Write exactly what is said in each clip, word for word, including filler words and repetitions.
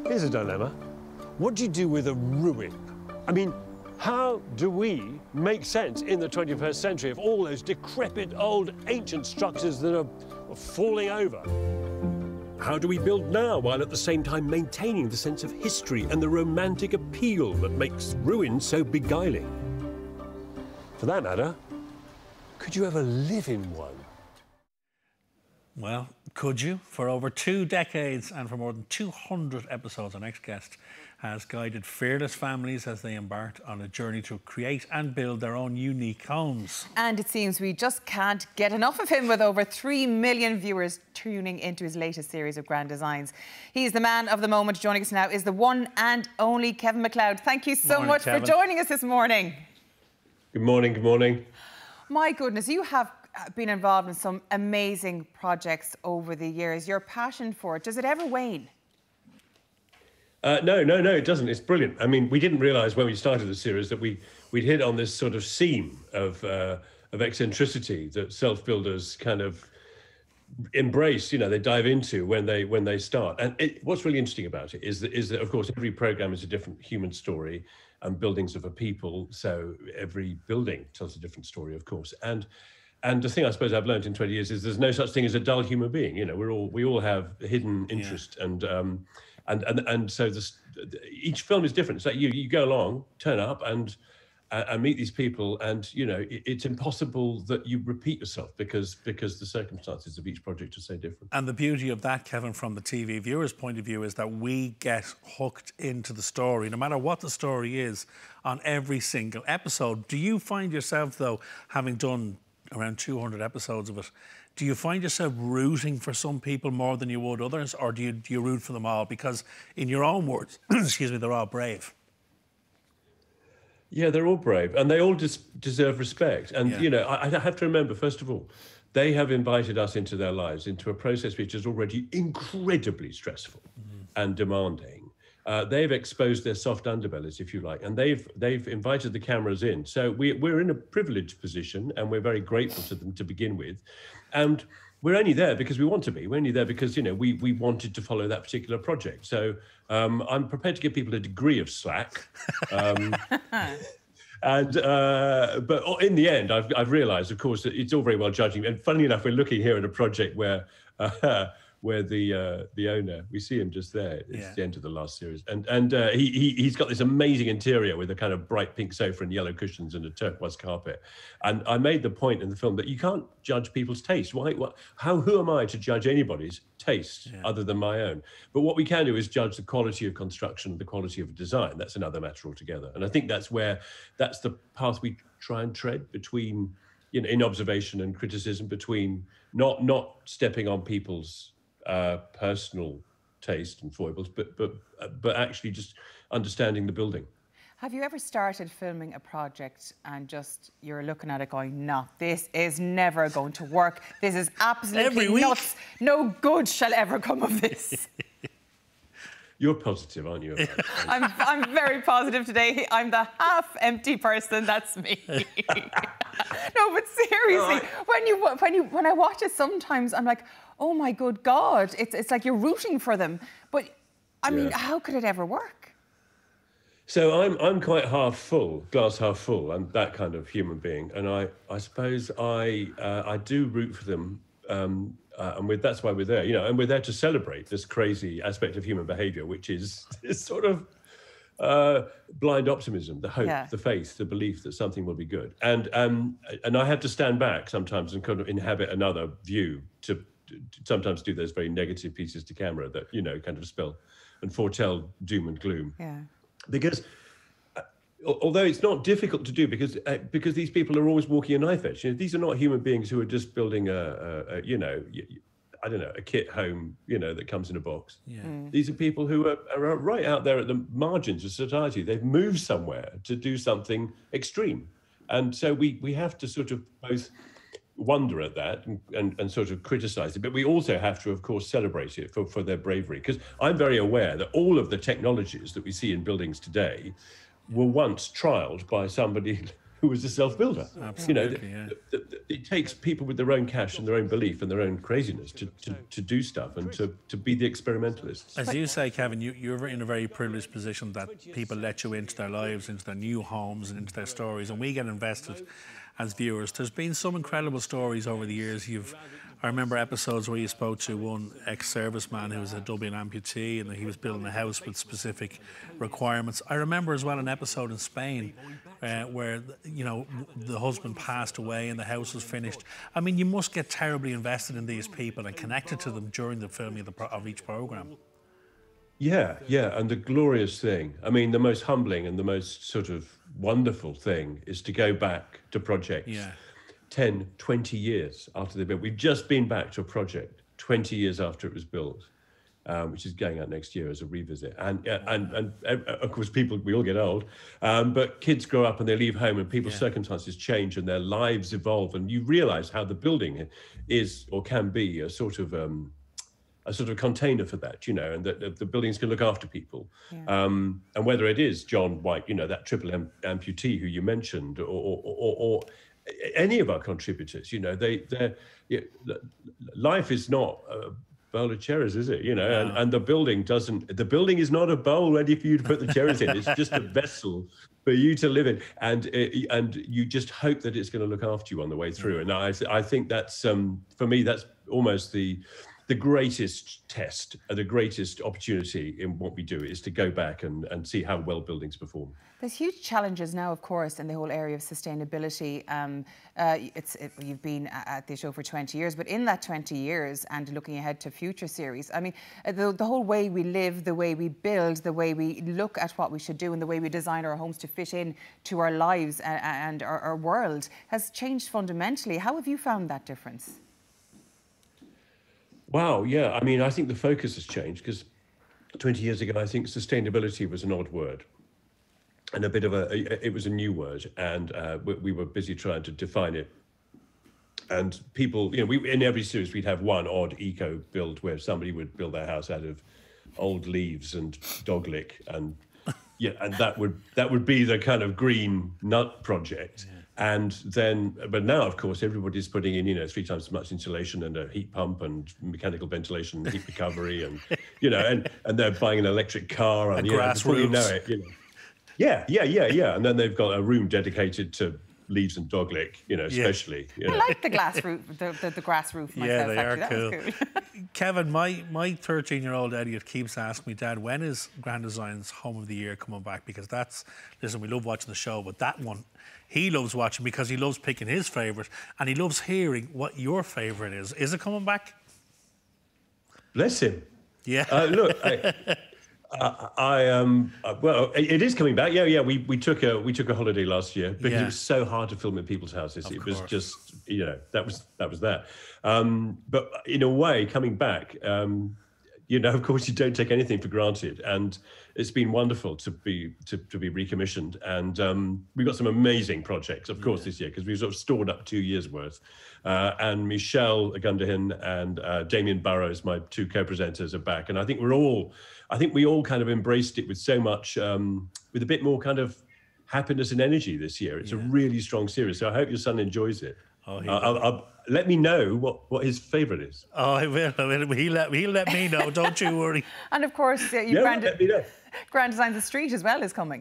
Here's a dilemma. What do you do with a ruin? I mean, how do we make sense in the twenty-first century of all those decrepit old ancient structures that are falling over? How do we build now while at the same time maintaining the sense of history and the romantic appeal that makes ruins so beguiling? For that matter, could you ever live in one? Well, could you? For over two decades and for more than two hundred episodes, our next guest has guided fearless families as they embarked on a journey to create and build their own unique homes. And it seems we just can't get enough of him, with over three million viewers tuning into his latest series of grand designs. He's the man of the moment. Joining us now is the one and only Kevin MacLeod. Thank you so Morning, much Kevin. for joining us this morning. Good morning, good morning. My goodness, you have been involved in some amazing projects over the years. Your passion for it, does it ever wane? Uh, no, no, no, it doesn't. It's brilliant. I mean, we didn't realise when we started the series that we, we'd hit on this sort of seam of, uh, of eccentricity that self-builders kind of embrace, you know, they dive into when they when they start. And it, what's really interesting about it is that, is that, of course, every programme is a different human story, and buildings of a people. So every building tells a different story, of course. And And the thing I suppose I've learned in twenty years is there's no such thing as a dull human being. You know, we're all we all have hidden interest, yeah. and um, and and and so this, each film is different. It's like you you go along, turn up, and uh, and meet these people, and you know it, it's impossible that you repeat yourself because because the circumstances of each project are so different. And the beauty of that, Kevin, from the T V viewer's point of view, is that we get hooked into the story, no matter what the story is, on every single episode. Do you find yourself, though, having done around two hundred episodes of it, do you find yourself rooting for some people more than you would others, or do you, do you root for them all? Because in your own words, excuse me, they're all brave. Yeah, they're all brave, and they all des deserve respect. And, yeah. you know, I, I have to remember, first of all, they have invited us into their lives, into a process which is already incredibly stressful mm-hmm. and demanding. Uh, they've exposed their soft underbellies, if you like, and they've they've invited the cameras in. So we, we're in a privileged position, and we're very grateful to them to begin with. And we're only there because we want to be. We're only there because, you know, we, we wanted to follow that particular project. So um, I'm prepared to give people a degree of slack. Um, and uh, but in the end, I've, I've realised, of course, that it's all very well judging. And funnily enough, we're looking here at a project where... Uh, where the uh, the owner, we see him just there. It's yeah. the end of the last series, and and uh, he, he he's got this amazing interior with a kind of bright pink sofa and yellow cushions and a turquoise carpet. And I made the point in the film that you can't judge people's taste. Why? What? How? Who am I to judge anybody's taste yeah. other than my own? But what we can do is judge the quality of construction, the quality of design. That's another matter altogether. And I think that's where that's the path we try and tread between, you know, in observation and criticism, between not not stepping on people's Uh, personal taste and foibles, but but uh, but actually just understanding the building. Have you ever started filming a project and just you're looking at it going, no, this is never going to work. This is absolutely nuts. No good shall ever come of this. You're positive, aren't you? I'm I'm very positive today. I'm the half-empty person. That's me. No, but seriously, oh, I... when you when you when I watch it, sometimes I'm like, oh my good God, it's it's like you're rooting for them. But I mean, yeah. how could it ever work? So I'm I'm quite half full, glass half full. I'm that kind of human being, and I I suppose I uh, I do root for them. Um, Uh, and with, that's why we're there, you know, and we're there to celebrate this crazy aspect of human behaviour, which is this sort of uh, blind optimism, the hope, yeah. the faith, the belief that something will be good. And um, and I have to stand back sometimes and kind of inhabit another view to, to sometimes do those very negative pieces to camera that, you know, kind of spell and foretell doom and gloom. Yeah. Because although it's not difficult to do, because uh, because these people are always walking a knife edge. You know, these are not human beings who are just building a, a, a you know, I don't know, a kit home, you know, that comes in a box. Yeah. Mm. These are people who are, are right out there at the margins of society. They've moved somewhere to do something extreme, and so we we have to sort of both wonder at that and, and, and sort of criticize it, but we also have to, of course, celebrate it for, for their bravery. Because I'm very aware that all of the technologies that we see in buildings today were once trialed by somebody who was a self-builder. Absolutely, you know, the, yeah. the, the, it takes people with their own cash and their own belief and their own craziness to, to, to do stuff and to, to be the experimentalists. As you say, Kevin, you, you're in a very privileged position that people let you into their lives, into their new homes and into their stories, and we get invested as viewers. There's been some incredible stories over the years. You've, I remember episodes where you spoke to one ex-serviceman who was a Dublin amputee and he was building a house with specific requirements. I remember as well an episode in Spain uh, where, you know, the husband passed away and the house was finished. I mean, you must get terribly invested in these people and connected to them during the filming of, the pro of each programme. Yeah, yeah, and the glorious thing, I mean, the most humbling and the most sort of wonderful thing is to go back to projects yeah. ten, twenty years after they've built. We've just been back to a project twenty years after it was built, um, which is going out next year as a revisit. And, uh, and, and, and of course, people, we all get old, um, but kids grow up and they leave home and people's yeah. circumstances change and their lives evolve. And you realize how the building is or can be a sort of... Um, a sort of container for that, you know, and that the buildings can look after people. Yeah. Um, and whether it is John White, you know, that triple am amputee who you mentioned, or, or, or, or any of our contributors, you know, they, they're, you know, life is not a bowl of cherries, is it? You know, no. and, and the building doesn't, the building is not a bowl ready for you to put the cherries in. It's just a vessel for you to live in. And, and you just hope that it's going to look after you on the way through. And I, I think that's, um, for me, that's almost the, the greatest test, uh, the greatest opportunity in what we do is to go back and, and see how well buildings perform. There's huge challenges now, of course, in the whole area of sustainability. Um, uh, it's, it, you've been at the show for twenty years, but in that twenty years and looking ahead to future series, I mean, the, the whole way we live, the way we build, the way we look at what we should do and the way we design our homes to fit in to our lives and, and our, our world has changed fundamentally. How have you found that difference? Wow, yeah. I mean, I think the focus has changed because twenty years ago, I think sustainability was an odd word and a bit of a, it was a new word. And uh, we, we were busy trying to define it. And people, you know, we, in every series, we'd have one odd eco build where somebody would build their house out of old leaves and dog lick. And yeah, and that would, that would be the kind of green nut project. Yeah. And then, but now, of course, everybody's putting in, you know, three times as much insulation and a heat pump and mechanical ventilation, and heat recovery, and you know, and and they're buying an electric car and you know, before you know it, you know, yeah, yeah, yeah, yeah, and then they've got a room dedicated to leaves and dog lick, you know, especially. Yeah. You know. I like the glass roof, the, the, the grass roof myself. Yeah, they actually. are cool. cool. Kevin, my my thirteen-year-old Elliot keeps asking me, Dad, when is Grand Design's Home of the Year coming back? Because that's, listen, we love watching the show, but that one, he loves watching because he loves picking his favourite and he loves hearing what your favourite is. Is it coming back? Bless him. Yeah. Uh, look, I, I, I um, uh, well, it, it is coming back. Yeah, yeah. We we took a we took a holiday last year because yeah. it was so hard to film in people's houses. Of it course. was just, you know, that was that was that. Um, but in a way, coming back, um, you know, of course, you don't take anything for granted, and it's been wonderful to be to, to be recommissioned. And um, we've got some amazing projects, of course, yeah. this year because we've sort of stored up two years worth. Uh, and Michelle Gunderhin and uh, Damien Burrows, my two co-presenters, are back, and I think we're all, I think we all kind of embraced it with so much, um, with a bit more kind of happiness and energy this year. It's yeah. a really strong series, so I hope your son enjoys it. Oh, he uh, I'll, I'll, let me know what, what his favourite is. Oh, I will. I will. He'll let, he'll let me know. Don't you worry. And of course, uh, you yeah, Grand, let me know. Grand Designs The Street as well is coming.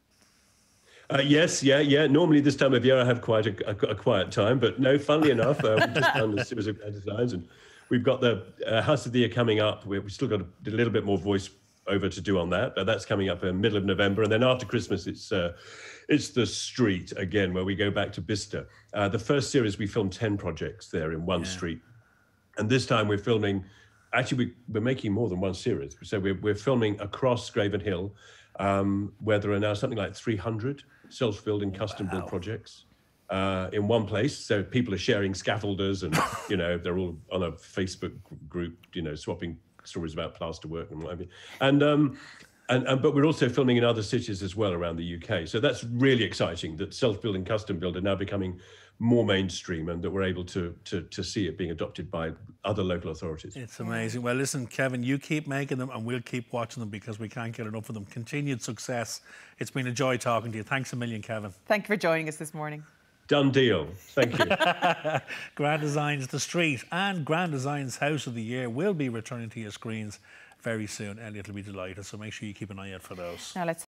Uh, yes, yeah, yeah. Normally this time of year I have quite a, a, a quiet time, but no, funnily enough, uh, we've just done a series of designs, and we've got the uh, House of the Year coming up. We've still got a, a little bit more voice over to do on that, but that's coming up in the middle of November, and then after Christmas it's uh, it's The Street again, where we go back to Bicester. Uh, the first series we filmed ten projects there in one yeah. street, and this time we're filming. Actually, we, we're making more than one series, so we're we're filming across Graven Hill, um, where there are now something like three hundred self-built and custom-built wow. projects uh, in one place. So people are sharing scaffolders, and you know they're all on a Facebook group, you know, swapping stories about plasterwork and what have you. And um, and, and but we're also filming in other cities as well around the U K. So that's really exciting that self-built and custom-built are now becoming more mainstream, and that we're able to, to to see it being adopted by other local authorities. It's amazing. Well, listen, Kevin, you keep making them and we'll keep watching them because we can't get enough of them. Continued success. It's been a joy talking to you. Thanks a million, Kevin. Thank you for joining us this morning. Done deal. Thank you. Grand Design's The Street and Grand Design's House of the Year will be returning to your screens very soon. Elliot will be delighted, so make sure you keep an eye out for those. Now let's